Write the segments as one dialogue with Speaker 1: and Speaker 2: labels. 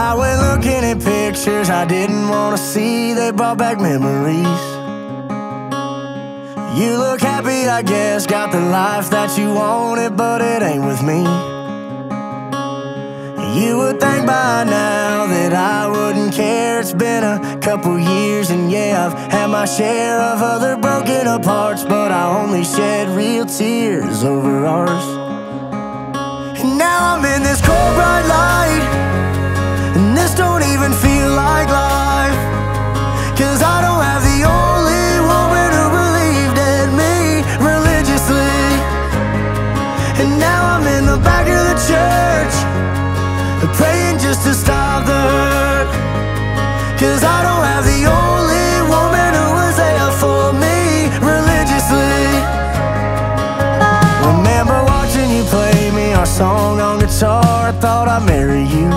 Speaker 1: I went looking at pictures I didn't want to see. They brought back memories. You look happy, I guess, got the life that you wanted, but it ain't with me. You would think by now that I wouldn't care. It's been a couple years, and yeah, I've had my share of other broken up hearts, but I only shed real tears over ours. And now I'm in this cold bright light, and this don't even feel like life, 'cause I don't have the only woman who believed in me religiously. And now I'm in the back of the church, praying just to stop the hurt, 'cause I don't have the only woman who was there for me religiously. Remember watching you play me our song on guitar, I thought I'd marry you.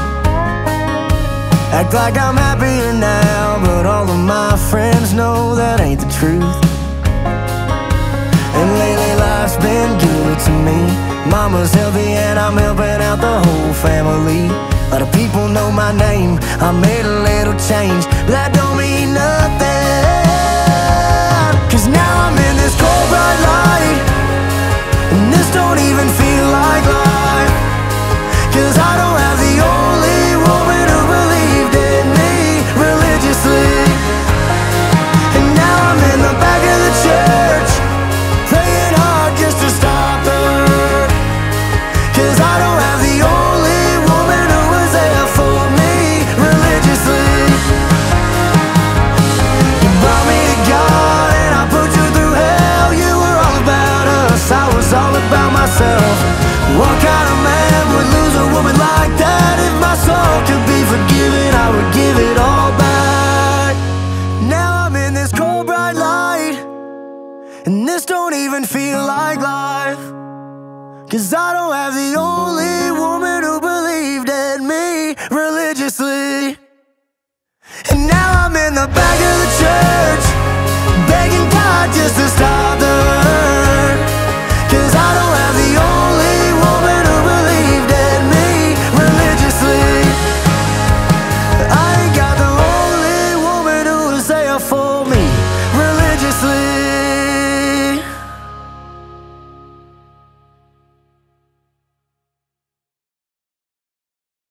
Speaker 1: Act like I'm happier now, but all of my friends know that ain't the truth. And lately life's been good to me. Mama's healthy and I'm helping out the whole family. A lot of people know my name, I made a little change, but that don't mean nothing, 'cause now I'm in this cold bright light, and this don't even feel like life, 'cause I don't have the only woman who believed in me religiously. And now I'm in the back of the church, praying hard just to stop the hurt, 'cause I don't have the only woman who was there for me religiously. You brought me to God and I put you through hell. You were all about us, I was all about myself. What kind of man would lose a woman like that? If my soul could be forgiven, I would give it all back. Now I'm in this cold bright light, and this don't even feel like life, 'cause I don't have the only